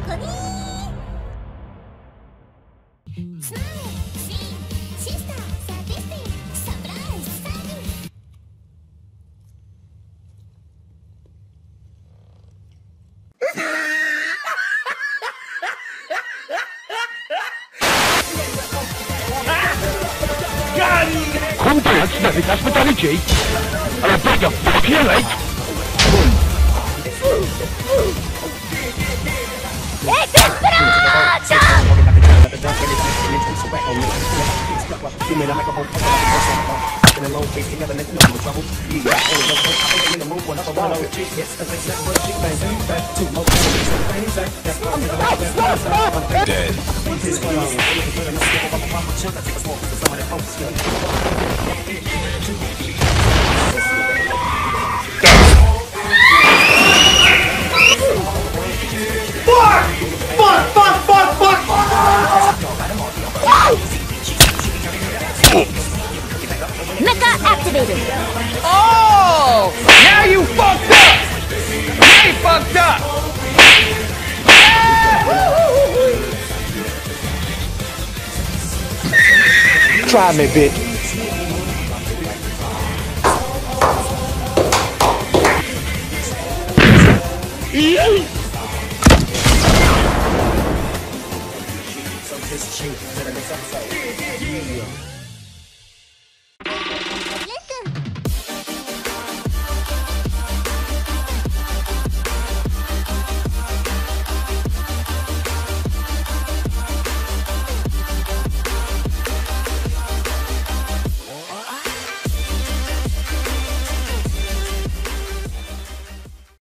Contact sniffing hospitality. And I bet you fuck you late. Dead. Mecha activated. Oh! Now you fucked up! Now you fucked up! Try me, bitch. So this cheap,